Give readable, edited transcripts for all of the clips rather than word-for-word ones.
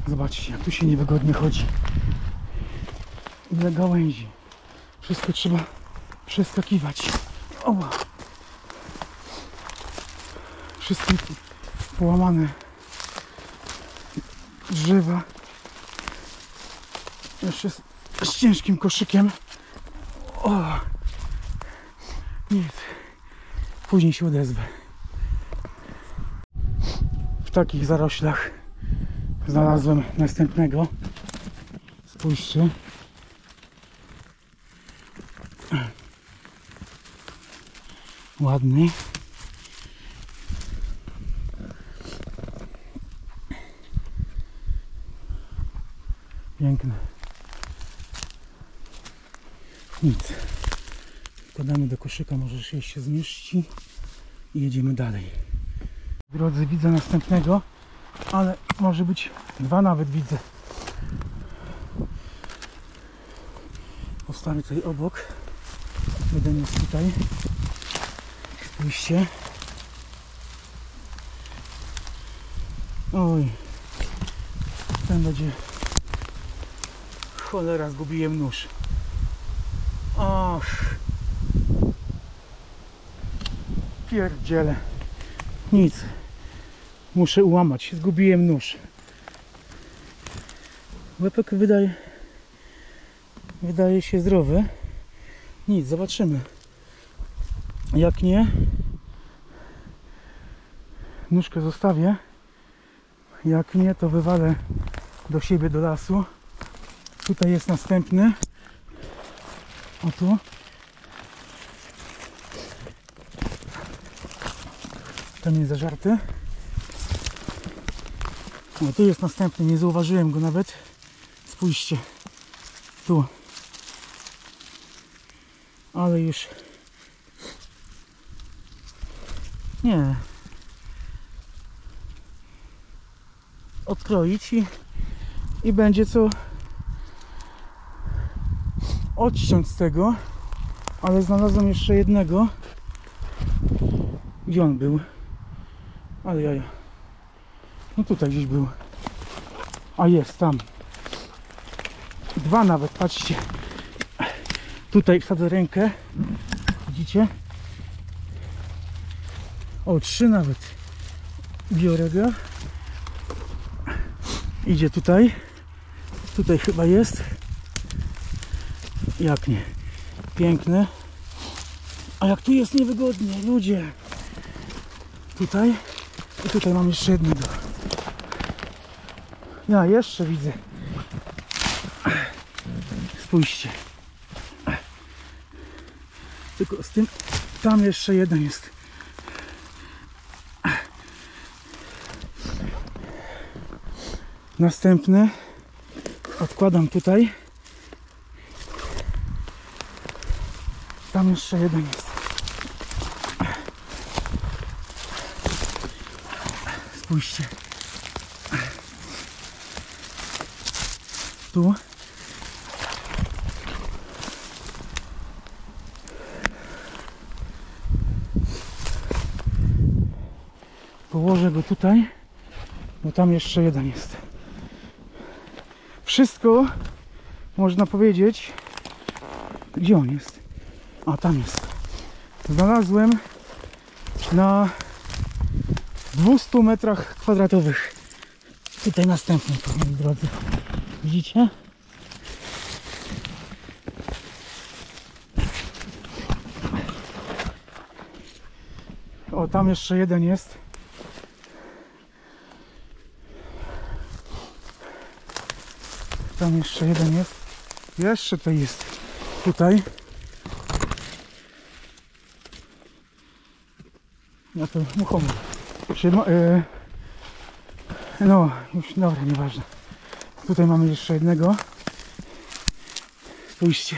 Zobaczcie, jak tu się niewygodnie chodzi. Ile gałęzi. Wszystko trzeba przeskakiwać. O! Wszystkie połamane drzewa. Jeszcze z ciężkim koszykiem. O! Nic. Później się odezwę. W takich zaroślach znalazłem następnego. Spójrzcie. Ładny. Piękny. Nic. Wkładamy do koszyka, może się zmieści i jedziemy dalej. Drodzy, widzę następnego, ale może być dwa nawet widzę. Postawię tutaj obok. Jeden jest tutaj. Spójrzcie. Oj. Ten będzie... Cholera, zgubiłem nóż. Och. Pierdziele. Nic. Muszę ułamać. Zgubiłem nóż. Łepek wydaje się zdrowy. Nic, zobaczymy. Jak nie, nóżkę zostawię. Jak nie, to wywalę do siebie, do lasu. Tutaj jest następny. O tu. Ten jest zażarty. O, tu jest następny, nie zauważyłem go nawet. Spójrzcie. Tu. Ale już... Nie. Odkroić i będzie co odciąć z tego. Ale znalazłem jeszcze jednego. Gdzie on był? Ale jaja. No tutaj gdzieś był. A jest tam. Dwa nawet, patrzcie. Tutaj wsadzę rękę. Widzicie? O, trzy nawet. Biorę go. Idzie tutaj. Tutaj chyba jest. Jak nie. Piękne. A jak tu jest niewygodnie, ludzie. Tutaj. I tutaj mam jeszcze jednego. Ja jeszcze widzę. Spójrzcie. Tylko z tym, tam jeszcze jeden jest. Następny. Odkładam tutaj. Tam jeszcze jeden jest. Spójrzcie. Tu. Położę go tutaj, bo tam jeszcze jeden jest. Wszystko można powiedzieć. Gdzie on jest? A, tam jest. Znalazłem na 200 metrach kwadratowych. Tutaj następny, moi drodzy. Widzicie? O, tam jeszcze jeden jest. Tam jeszcze jeden jest. Jeszcze to jest. Tutaj. Ja to muchomor. No, już dobra, nieważne. Tutaj mamy jeszcze jednego. Spójrzcie.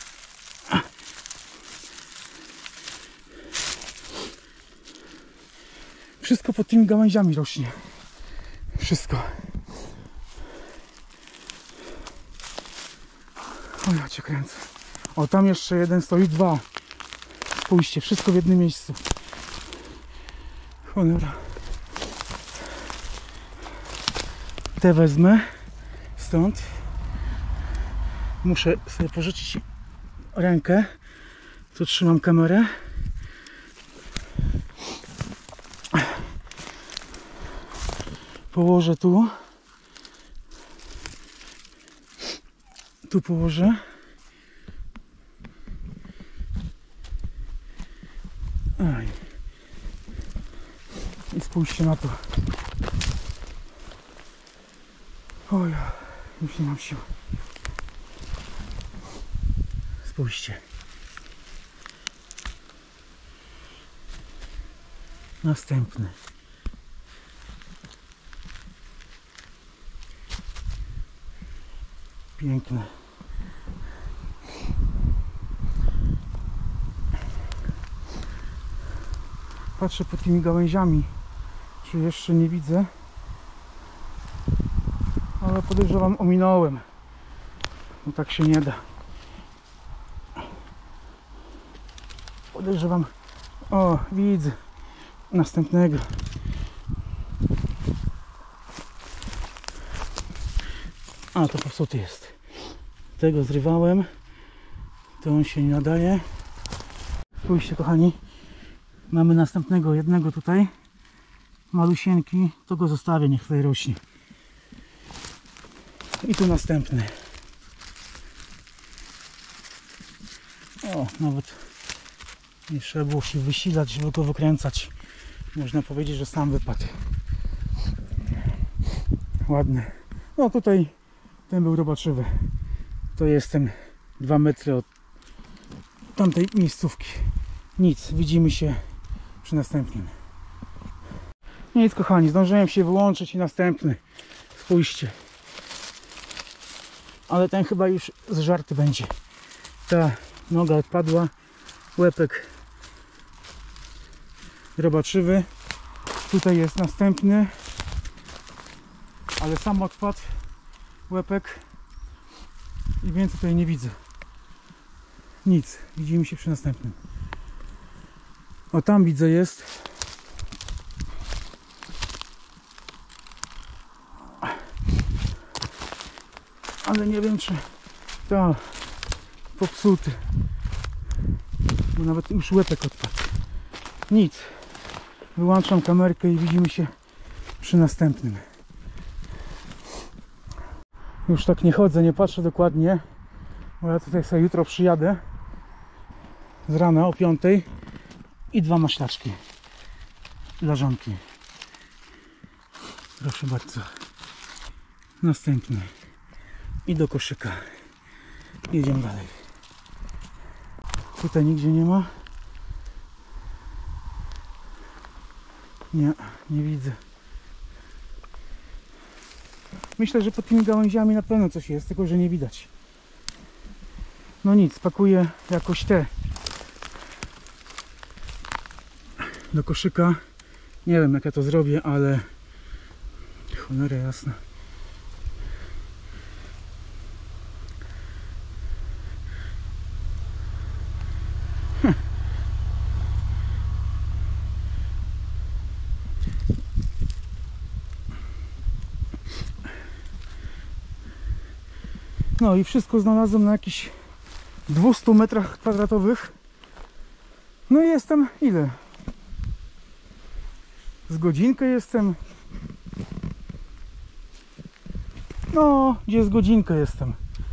Wszystko pod tymi gałęziami rośnie. Wszystko. O, ja cię kręcę. O, tam jeszcze jeden stoi, dwa. Spójrzcie, wszystko w jednym miejscu. Cholera. Te wezmę. stąd. Muszę sobie pożyczyć rękę. Tu trzymam kamerę. Położę tu. Tu położę. Aj. I spójrzcie na to. Oj, już nie mam siły. Spójrzcie. Następny. Piękne. Patrzę pod tymi gałęziami, czy jeszcze nie widzę, ale podejrzewam, ominąłem. No tak się nie da. Podejrzewam. O, widzę następnego. A, to popsuty jest. Tego zrywałem. To on się nie nadaje. Spójrzcie, kochani. Mamy następnego, jednego tutaj. Malusieńki. To go zostawię, niech tutaj rośnie. I tu następny. O, nawet nie trzeba było się wysilać, żeby go wykręcać. Można powiedzieć, że sam wypadł. Ładny. No tutaj ten był robaczywy. To jestem 2 metry od tamtej miejscówki. Nic, widzimy się przy następnym. Nic, kochani, zdążyłem się wyłączyć i następny. Spójrzcie. Ale ten chyba już zżarty będzie. Ta noga odpadła. Łepek robaczywy. Tutaj jest następny. Ale sam odpadł. Łepek. I więcej tutaj nie widzę. Nic. Widzimy się przy następnym. O, tam widzę jest. Ale nie wiem, czy to popsuty. Bo nawet już łepek odpadł. Nic. Wyłączam kamerkę i widzimy się przy następnym. Już tak nie chodzę, nie patrzę dokładnie. Bo ja tutaj sobie jutro przyjadę. Z rana o 5. I 2 maślaczki. Dla żonki. Proszę bardzo. Następny. I do koszyka. Jedziemy dalej. Tutaj nigdzie nie ma. Nie, nie widzę. Myślę, że pod tymi gałęziami na pewno coś jest, tylko że nie widać. No nic, pakuję jakoś te do koszyka. Nie wiem, jak ja to zrobię, ale cholera jasna. No i wszystko znalazłem na jakichś 200 metrach kwadratowych. No i jestem ile? Z godzinkę jestem. No, gdzie z godzinkę jestem.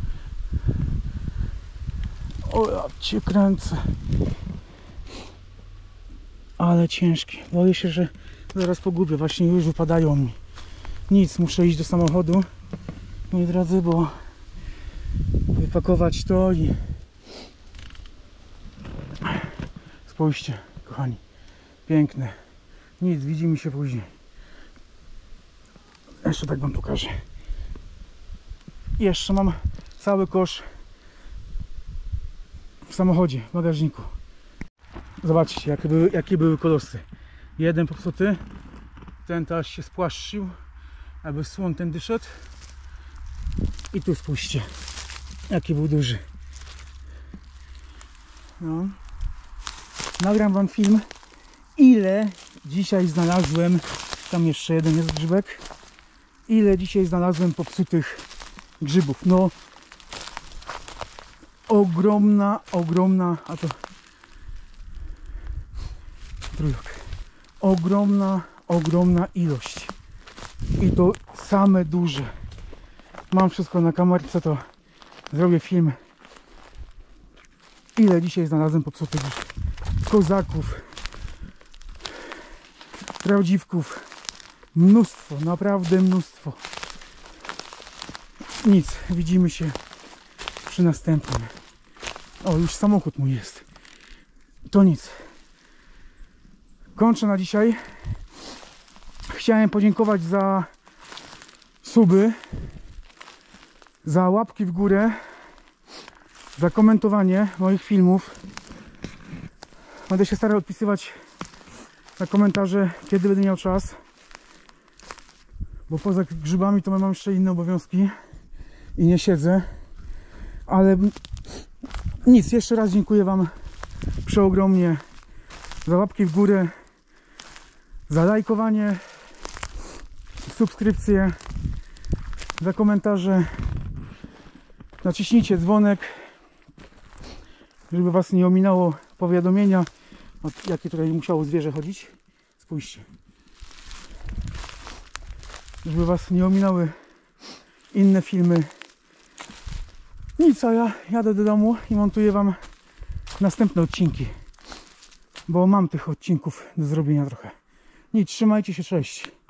O, ja cię kręcę. Ale ciężkie. Boję się, że zaraz pogubię. Właśnie już wypadają mi. Nic, muszę iść do samochodu, moi drodzy, bo wypakować to i... Spójrzcie, kochani. Piękne. Nic, widzimy się później. Jeszcze tak wam pokażę. Jeszcze mam cały kosz w samochodzie, w bagażniku. Zobaczcie, jakie były kolosy. Jeden popsuty. Ten też się spłaszczył, aby słon ten szedł. I tu spójrzcie, jaki był duży. No. Nagram wam film, ile dzisiaj znalazłem. Tam jeszcze jeden jest grzybek. Ile dzisiaj znalazłem popsutych grzybów. No ogromna, a to trójok. Ogromna ilość. I to same duże. Mam wszystko na kamerce, to zrobię film. Ile dzisiaj znalazłem popsutych kozaków, prawdziwków. Mnóstwo, naprawdę mnóstwo. Nic, widzimy się przy następnym. O, już samochód mój jest. To nic. Kończę na dzisiaj. Chciałem podziękować za suby, za łapki w górę, za komentowanie moich filmów. Będę się starał odpisywać na komentarze, kiedy będę miał czas, bo poza grzybami to mam jeszcze inne obowiązki i nie siedzę. Ale nic, jeszcze raz dziękuję Wam przeogromnie za łapki w górę, za lajkowanie, subskrypcje, za komentarze. Naciśnijcie dzwonek, żeby Was nie ominęło powiadomienia. O, jakie tutaj musiało zwierzę chodzić. Spójrzcie. Żeby Was nie ominęły inne filmy. Nic, a ja jadę do domu i montuję Wam następne odcinki, bo mam tych odcinków do zrobienia trochę. Nic, trzymajcie się, cześć.